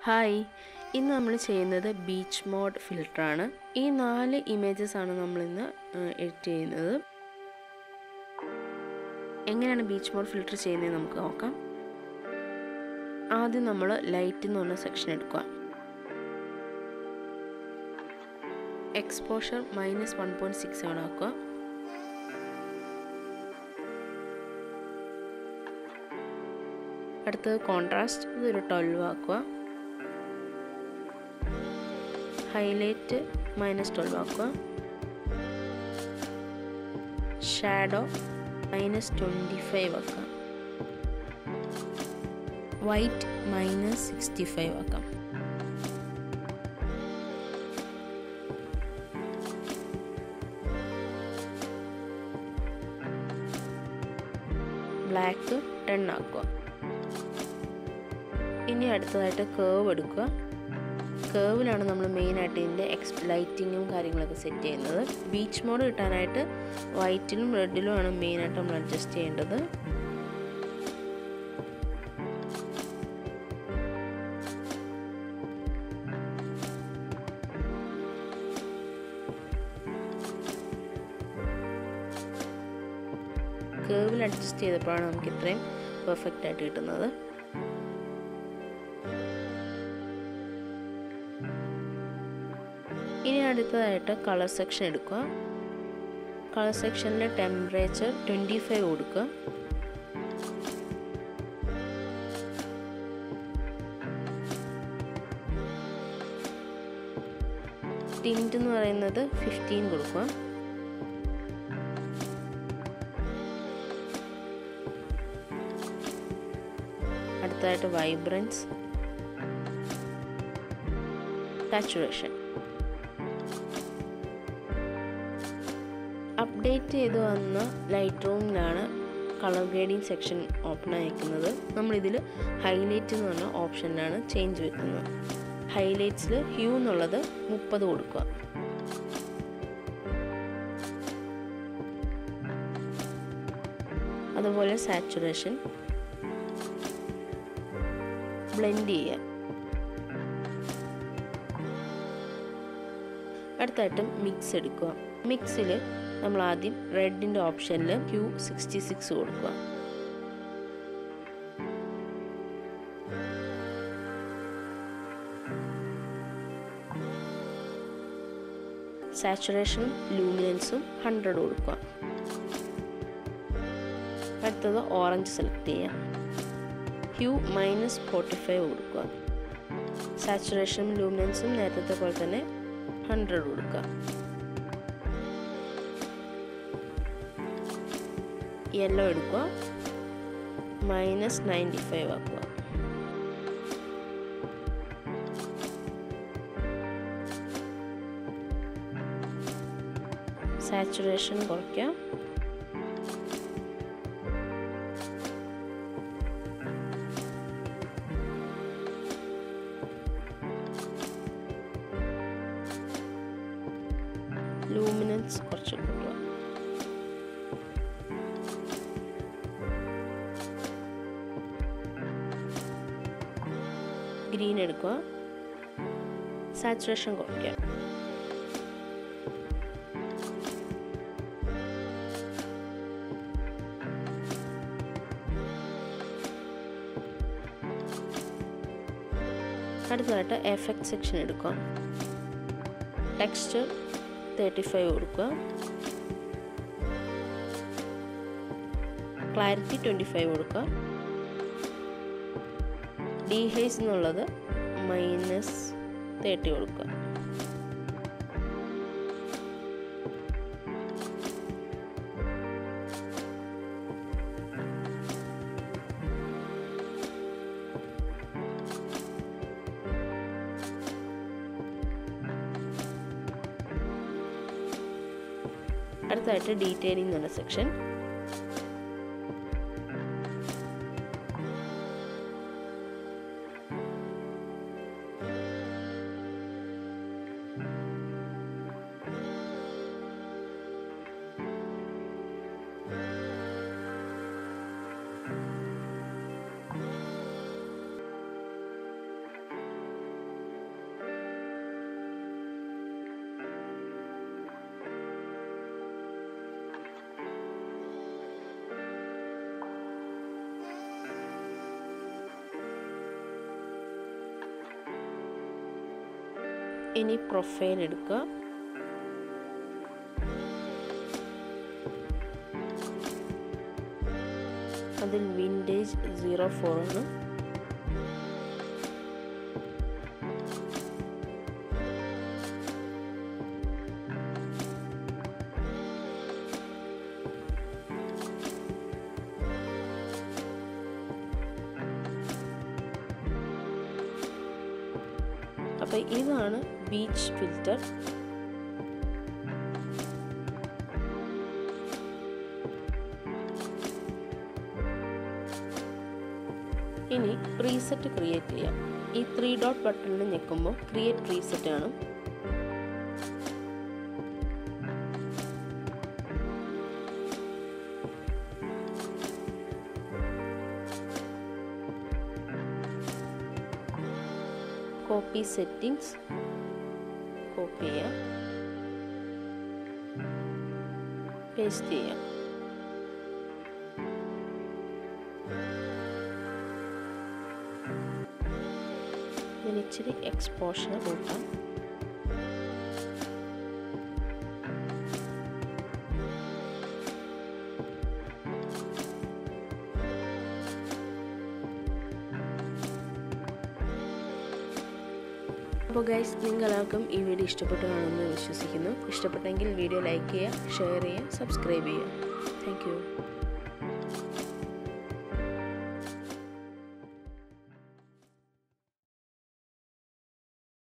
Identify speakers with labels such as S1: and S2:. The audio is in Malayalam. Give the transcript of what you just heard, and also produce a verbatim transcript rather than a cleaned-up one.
S1: ഹായ്, ഇന്ന് നമ്മൾ ചെയ്യുന്നത് ബീച്ച് മോഡ് ഫിൽറ്ററാണ്. ഈ നാല് ഇമേജസ് ആണ് നമ്മൾ ഇന്ന് എഡിറ്റ് ചെയ്യുന്നത്. എങ്ങനെയാണ് ബീച്ച് മോഡ് ഫിൽറ്റർ ചെയ്യുന്നത് നമുക്ക് നോക്കാം. ആദ്യം നമ്മൾ ലൈറ്റ് എന്ന് പറഞ്ഞ സെക്ഷൻ എടുക്കുക. Exposure minus one point six seven ആക്കുക. അടുത്തത് കോൺട്രാസ്റ്റ്, ഇതൊരു ട്വൽവ് ആക്കുക. ഹൈലൈറ്റ് മൈനസ് ട്വൽവ് ആക്കുക. ഷാഡോ മൈനസ് ട്വൻറ്റി ഫൈവ് ആക്കാം. വൈറ്റ് മൈനസ് സിക്സ്റ്റി ഫൈവ് ആക്കാം. ബ്ലാക്ക് ടെൻ ആക്കുക. ഇനി അടുത്തതായിട്ട് കേർവ് എടുക്കുക. കേർവിലാണ് നമ്മൾ മെയിനായിട്ട് ഇതിൻ്റെ എക്സ് ലൈറ്റിങ്ങും കാര്യങ്ങളൊക്കെ സെറ്റ് ചെയ്യുന്നത്. ബീച്ച് മോഡ് കിട്ടാനായിട്ട് വൈറ്റിലും റെഡിലും ആണ് മെയിനായിട്ട് നമ്മൾ അഡ്ജസ്റ്റ് ചെയ്യേണ്ടത്. കേർവിൽ അഡ്ജസ്റ്റ് ചെയ്തപ്പോഴാണ് നമുക്ക് ഇത്രയും പെർഫെക്റ്റ് ആയിട്ട് കിട്ടുന്നത്. ഇനി അടുത്തതായിട്ട് കളർ സെക്ഷൻ എടുക്കുക. കളർ സെക്ഷനിൽ ടെമ്പറേച്ചർ ട്വൻറ്റി ഫൈവ് കൊടുക്കുക. ടിൻറ്റ് എന്ന് പറയുന്നത് ഫിഫ്റ്റീൻ കൊടുക്കുക. അടുത്തതായിട്ട് വൈബ്രൻസ്, സാച്ചുറേഷൻ. അപ്ഡേറ്റ് ചെയ്ത് വന്ന ലൈറ്റ് റൂമിലാണ് കളർ ഗ്രേഡിങ് സെക്ഷൻ ഓപ്പൺ ആയിരിക്കുന്നത്. നമ്മളിതിൽ ഹൈലൈറ്റ് എന്ന് പറഞ്ഞ ഓപ്ഷനിലാണ് ചേഞ്ച് വെക്കുന്നത്. ഹൈലൈറ്റ്സിൽ ഹ്യൂ എന്നുള്ളത് മുപ്പത് കൊടുക്കുക. അതുപോലെ സാച്ചുറേഷൻ ബ്ലെൻഡ് ചെയ്യുക. അടുത്തായിട്ട് മിക്സ് എടുക്കുക. മിക്സിൽ നമ്മൾ ആദ്യം റെഡിൻ്റെ ഓപ്ഷനിൽ ക്യൂ സിക്സ്റ്റി സിക്സ് കൊടുക്കുക. സാച്ചുറേഷനും ലൂമിനൻസും ഹൺഡ്രഡ് കൊടുക്കുക. അടുത്തത് ഓറഞ്ച് സെലക്ട് ചെയ്യാം. ക്യൂ മൈനസ് ഫോർട്ടി ഫൈവ് കൊടുക്കുക. സാച്ചുറേഷനും ലൂമിനൻസും നേരത്തെ പോലെ തന്നെ ഹൺഡ്രഡ് കൊടുക്കുക. യെല്ലോ എടുക്കുക, മൈനസ് നയൻറ്റി ഫൈവ് ആക്കുക. സാച്ചുറേഷൻ കുറയ്ക്കുക. ലൂമിനൻസ് കുറച്ച് കൂട്ടുക. ഗ്രീൻ എടുക്കുക. സാച്ചുറേഷൻ കുറയ്ക്കുക. അടുത്തതായിട്ട് എഫക്റ്റ് സെക്ഷൻ എടുക്കുക. ടെക്സ്ചർ തേർട്ടി ഫൈവ് കൊടുക്കുക. ക്ലാരിറ്റി ട്വൻറ്റി ഫൈവ് കൊടുക്കുക. ഡീഹൈസ് എന്നുള്ളത് മൈനസ് തേർട്ടി കൊടുക്കുക. അടുത്തായിട്ട് ഡീറ്റെയിലിംഗ് എന്ന സെക്ഷൻ. ഇനി പ്രൊഫൈൽ എടുക്കുക. അതിൽ വിൻറ്റേജ് സീറോ ഫോർ ആണ്. അപ്പോൾ ഇതാണ് ബീച്ച് ഫിൽറ്റർ. ഇനി പ്രീസെറ്റ് ക്രിയേറ്റ് ചെയ്യാം. ഈ ത്രീ ഡോട്ട് ബട്ടണിൽ ഞെക്കുമ്പോൾ ക്രിയേറ്റ് പ്രീസെറ്റ് ആണ്. കോപ്പി സെറ്റിംഗ്സ് കോപ്പി ചെയ്യാം, പേസ്റ്റ് ചെയ്യാം. ഇതിന് ഇച്ചിരി എക്സ്പോഷർ കൂട്ടാം. അപ്പോൾ ഗൈസ്, നിങ്ങളെല്ലാവർക്കും ഈ വീഡിയോ ഇഷ്ടപ്പെട്ടു കാണുമെന്ന് വിശ്വസിക്കുന്നു. ഇഷ്ടപ്പെട്ടെങ്കിൽ വീഡിയോ ലൈക്ക് ചെയ്യുക, ഷെയർ ചെയ്യുക, സബ്സ്ക്രൈബ് ചെയ്യുക. Thank U.